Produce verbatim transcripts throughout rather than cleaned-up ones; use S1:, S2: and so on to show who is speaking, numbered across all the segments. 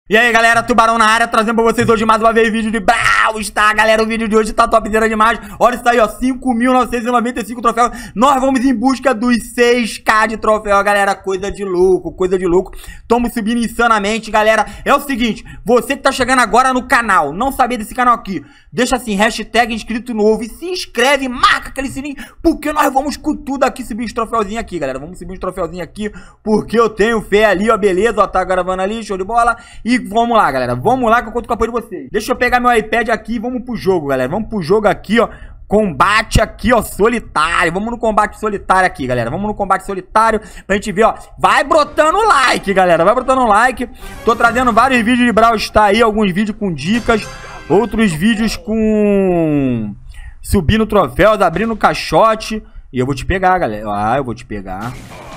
S1: E aí galera, Tubarão na área, trazendo pra vocês hoje mais uma vez vídeo de Brawl Stars. Galera, o vídeo de hoje tá topzera demais. Olha isso aí, ó, cinco mil novecentos e noventa e cinco troféus. Nós vamos em busca dos seis K de troféu, galera. Coisa de louco, coisa de louco. Estamos subindo insanamente, galera. É o seguinte, você que tá chegando agora no canal, não sabia desse canal aqui, deixa assim, hashtag inscrito novo e se inscreve, marca aquele sininho, porque nós vamos com tudo aqui, subir uns troféuzinhos aqui, galera. Vamos subir uns troféuzinhos aqui, porque eu tenho fé ali, ó, beleza, ó, tá gravando ali, show de bola. E vamos lá, galera, vamos lá que eu conto com o apoio de vocês. Deixa eu pegar meu iPad aqui e vamos pro jogo, galera. Vamos pro jogo aqui, ó, combate aqui, ó, solitário. Vamos no combate solitário aqui, galera. Vamos no combate solitário pra gente ver, ó. Vai brotando like, galera, vai brotando like. Tô trazendo vários vídeos de Brawl Stars aí, alguns vídeos com dicas, outros vídeos com subindo troféus, abrindo caixote. E eu vou te pegar, galera. Ah, eu vou te pegar.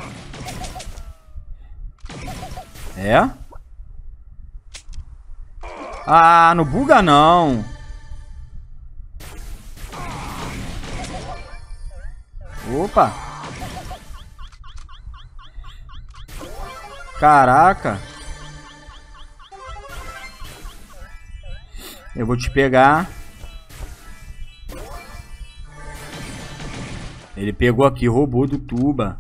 S1: É? Ah, não buga não. Opa. Caraca. Eu vou te pegar. Ele pegou aqui, roubou do Tuba.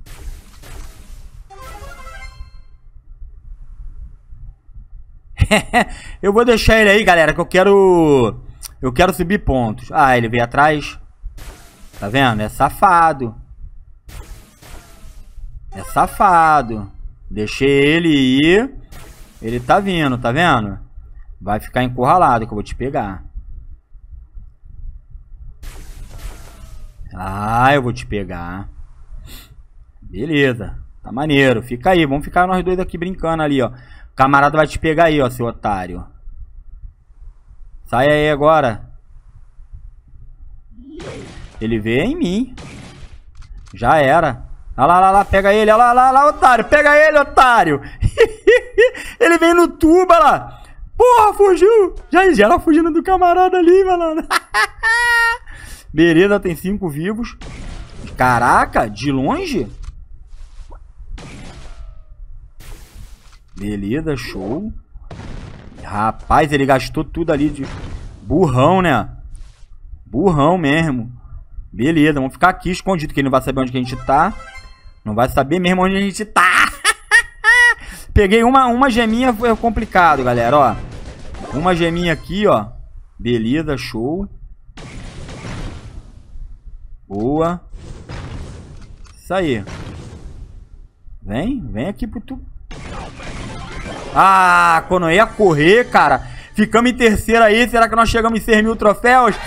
S1: Eu vou deixar ele aí, galera, que eu quero... Eu quero subir pontos. Ah, ele veio atrás. Tá vendo? É safado. É safado. Deixei ele ir. Ele tá vindo, tá vendo? Vai ficar encurralado que eu vou te pegar. Ah, eu vou te pegar. Beleza. Tá maneiro. Fica aí. Vamos ficar nós dois aqui brincando ali, ó. O camarada vai te pegar aí, ó, seu otário. Sai aí agora. Ele veio em mim. Já era. Olha lá, lá, lá. Pega ele. Olha lá, lá, lá, otário. Pega ele, otário. Ele vem no tuba lá. Porra, fugiu. Já, já era fugindo do camarada ali, mano. Beleza, tem cinco vivos. Caraca, de longe? Beleza, show. Rapaz, ele gastou tudo ali de... Burrão, né? Burrão mesmo. Beleza, vamos ficar aqui escondido, que ele não vai saber onde que a gente tá. Não vai saber mesmo onde a gente tá. Peguei uma, uma geminha, foi complicado, galera, ó. Uma geminha aqui, ó. Beleza, show. Boa. Isso aí. Vem, vem aqui pro tu. Ah, quando eu ia correr, cara. Ficamos em terceiro aí. Será que nós chegamos em seis mil troféus?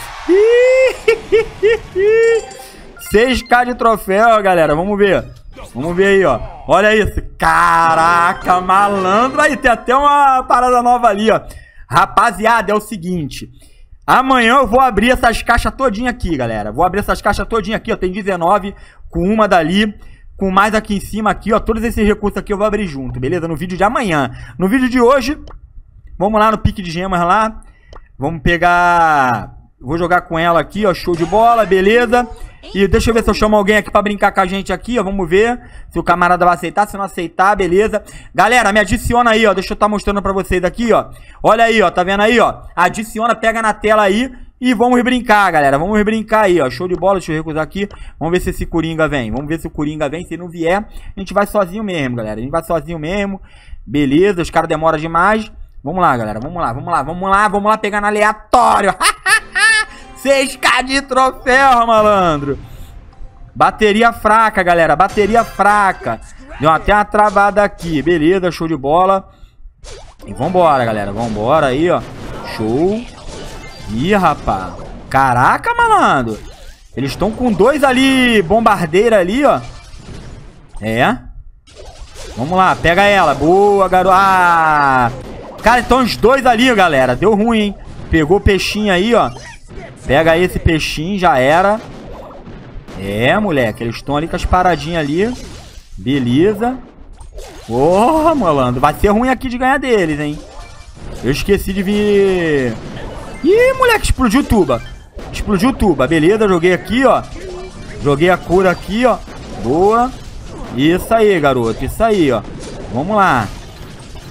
S1: seis K de troféu, galera. Vamos ver. Vamos ver aí, ó. Olha isso. Caraca, malandro. Aí, tem até uma parada nova ali, ó. Rapaziada, é o seguinte. Amanhã eu vou abrir essas caixas todinha aqui, galera. Vou abrir essas caixas todinha aqui, ó. Tem dezenove com uma dali. Com mais aqui em cima, aqui, ó. Todos esses recursos aqui eu vou abrir junto, beleza? No vídeo de amanhã. No vídeo de hoje, vamos lá no pique de gemas lá. Vamos pegar... Vou jogar com ela aqui, ó. Show de bola, beleza? E deixa eu ver se eu chamo alguém aqui pra brincar com a gente aqui, ó. Vamos ver se o camarada vai aceitar. Se não aceitar, beleza? Galera, me adiciona aí, ó. Deixa eu estar mostrando pra vocês aqui, ó. Olha aí, ó. Tá vendo aí, ó? Adiciona, pega na tela aí. E vamos brincar, galera. Vamos brincar aí, ó. Show de bola. Deixa eu recusar aqui. Vamos ver se esse Coringa vem. Vamos ver se o Coringa vem. Se não vier, a gente vai sozinho mesmo, galera. A gente vai sozinho mesmo. Beleza. Os caras demoram demais. Vamos lá, galera. Vamos lá, vamos lá, vamos lá. Vamos lá pegar no aleatório. seis K de troféu, malandro. Bateria fraca, galera. Bateria fraca. Deu até uma travada aqui. Beleza. Show de bola. E vambora, galera. Vambora aí, ó. Show. Ih, rapaz. Caraca, malandro. Eles estão com dois ali. Bombardeira ali, ó. É. Vamos lá, pega ela. Boa, garoto. Ah. Cara, estão os dois ali, galera. Deu ruim, hein. Pegou o peixinho aí, ó. Pega aí esse peixinho, já era. É, moleque. Eles estão ali com as paradinhas ali. Beleza. Porra, malandro. Vai ser ruim aqui de ganhar deles, hein. Eu esqueci de vir... Ih, moleque, explodiu tuba. Explodiu tuba, beleza, joguei aqui, ó. Joguei a cura aqui, ó. Boa. Isso aí, garoto, isso aí, ó. Vamos lá.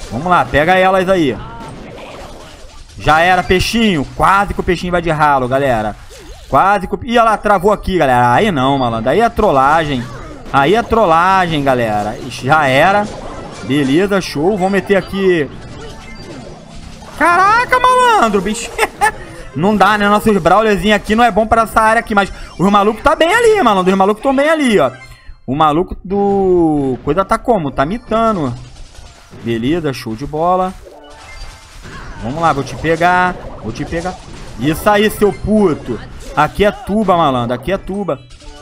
S1: Vamos lá, pega elas aí. Já era, peixinho. Quase que o peixinho vai de ralo, galera. Quase que o... Ih, ela travou aqui, galera. Aí não, malandro. Aí é trollagem. Aí é trollagem, galera. Já era. Beleza, show. Vamos meter aqui... Caraca, malandro, bicho. Não dá, né? Nossos brawlerzinhos aqui não é bom pra essa área aqui. Mas os malucos tá bem ali, malandro. Os malucos estão bem ali, ó. O maluco do... Coisa tá como? Tá mitando. Beleza, show de bola. Vamos lá, vou te pegar. Vou te pegar. Isso aí, seu puto. Aqui é tuba, malandro. Aqui é tuba.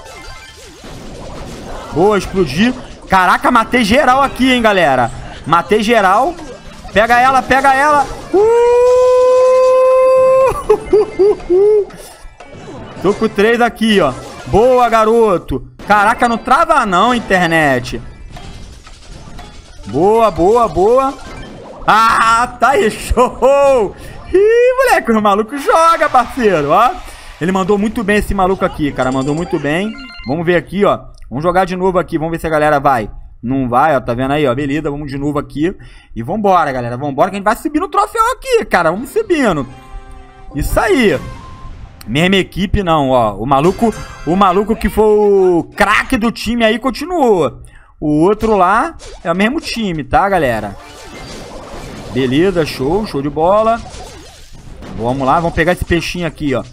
S1: Boa, explodi. Caraca, matei geral aqui, hein, galera. Matei geral. Pega ela, pega ela. Uh! Tô com três aqui, ó. Boa, garoto. Caraca, não trava não, internet. Boa, boa, boa. Ah, tá aí, show. Ih, moleque, o maluco joga, parceiro, ó. Ele mandou muito bem esse maluco aqui, cara. Mandou muito bem. Vamos ver aqui, ó. Vamos jogar de novo aqui. Vamos ver se a galera vai. Não vai, ó. Tá vendo aí, ó. Beleza, vamos de novo aqui. E vambora, galera. Vambora que a gente vai subir no troféu aqui, cara. Vamos subindo. Isso aí. Mesma equipe, não, ó. O maluco, o maluco que foi o craque do time aí continuou. O outro lá é o mesmo time, tá, galera? Beleza, show. Show de bola. Vamos lá, vamos pegar esse peixinho aqui, ó.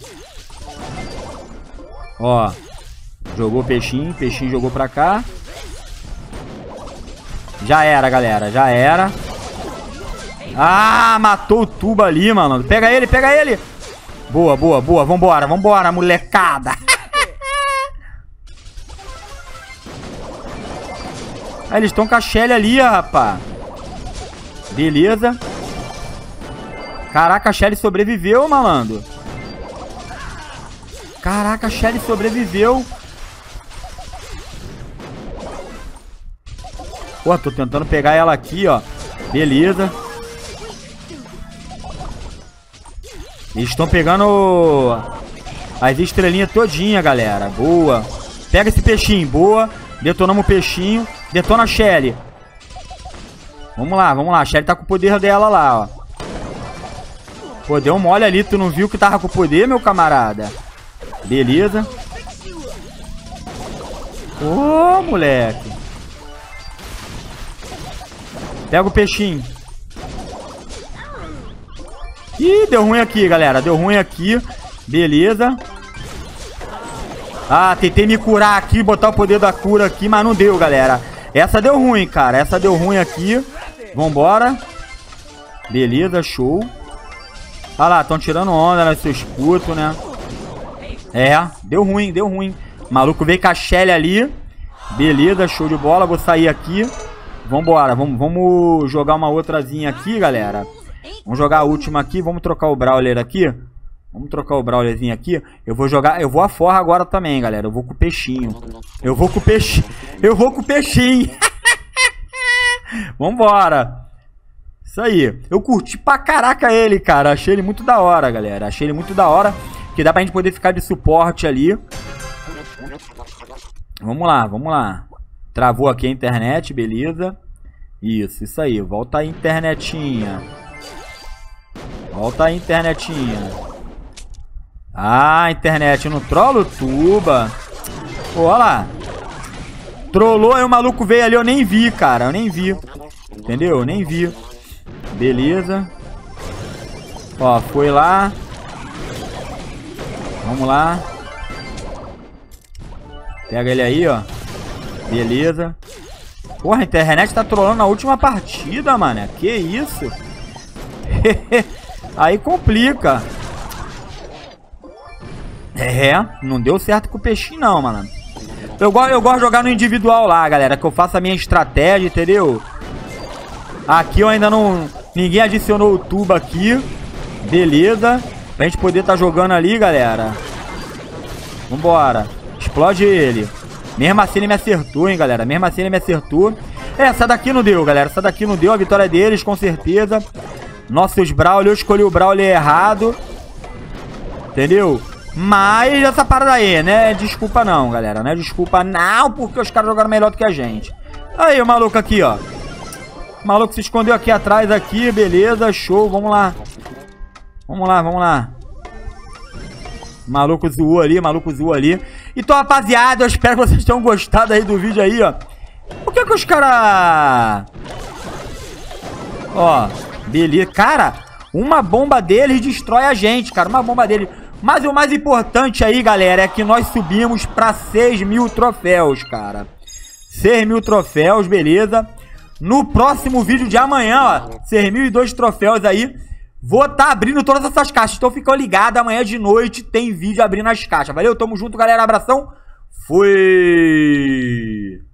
S1: Ó. Jogou o peixinho, peixinho jogou pra cá. Já era, galera, já era. Ah, matou o tubo ali, mano. Pega ele, pega ele. Boa, boa, boa. Vambora, vambora, molecada. Ah, eles estão com a Shelly ali, rapaz. Beleza. Caraca, a Shelly sobreviveu, malandro. Caraca, a Shelly sobreviveu. Pô, tô tentando pegar ela aqui, ó. Beleza. Eles estão pegando as estrelinhas todinha, galera. Boa. Pega esse peixinho. Boa. Detonamos o peixinho. Detona a Shelly. Vamos lá, vamos lá. A Shelly tá com o poder dela lá, ó. Pô, deu um mole ali. Tu não viu que tava com o poder, meu camarada? Beleza. Ô, moleque. Pega o peixinho. Ih, deu ruim aqui, galera. Deu ruim aqui. Beleza. Ah, tentei me curar aqui, botar o poder da cura aqui, mas não deu, galera. Essa deu ruim, cara. Essa deu ruim aqui. Vambora. Beleza, show. Olha lá, estão tirando onda, né, seus putos, né? É, deu ruim, deu ruim. O maluco veio com a Shelly ali. Beleza, show de bola. Vou sair aqui. Vambora, vamos, vamos jogar uma outrazinha aqui, galera. Vamos jogar a última aqui. Vamos trocar o Brawler aqui. Vamos trocar o Brawlerzinho aqui. Eu vou jogar, eu vou a forra agora também, galera. Eu vou com o peixinho. Eu vou com o peixinho. Eu vou com o peixinho. Vambora. Isso aí. Eu curti pra caraca ele, cara. Achei ele muito da hora, galera. Achei ele muito da hora. Que dá pra gente poder ficar de suporte ali. Vamos lá, vamos lá. Travou aqui a internet, beleza. Isso, isso aí. Volta aí, internetinha. Volta aí, internetinha. Ah, internet, não trola o tuba. Pô, olha lá. Trollou, aí o maluco veio ali, eu nem vi, cara. Eu nem vi. Entendeu? Eu nem vi. Beleza. Ó, foi lá. Vamos lá. Pega ele aí, ó. Beleza. Porra, a internet tá trollando na última partida, mano. Que isso? Aí complica. É, não deu certo com o peixinho não, mano. Eu, go eu gosto de jogar no individual lá, galera. Que eu faço a minha estratégia, entendeu? Aqui eu ainda não... Ninguém adicionou o tubo aqui. Beleza. Pra gente poder tá jogando ali, galera. Vambora. Explode ele. Mesmo assim ele me acertou, hein, galera. Mesmo assim ele me acertou. Essa daqui não deu, galera. Essa daqui não deu. A vitória deles, com certeza. Nossos Brawler. Eu escolhi o Brawler errado. Entendeu? Mas essa parada aí, né? Desculpa não, galera. Não é desculpa não, porque os caras jogaram melhor do que a gente. Aí, o maluco aqui, ó. O maluco se escondeu aqui atrás, aqui, beleza, show, vamos lá. Vamos lá, vamos lá. O maluco zoou ali, o maluco zoou ali. Então, rapaziada, eu espero que vocês tenham gostado aí do vídeo aí, ó. Por que que os caras... Ó, beleza. Cara, uma bomba deles destrói a gente, cara. Uma bomba deles. Mas o mais importante aí, galera, é que nós subimos pra seis mil troféus, cara. seis mil troféus, beleza. No próximo vídeo de amanhã, ó, seis mil e dois troféus aí. Vou estar tá abrindo todas essas caixas. Então ficam ligados, amanhã de noite tem vídeo abrindo as caixas. Valeu, tamo junto, galera. Abração. Fui!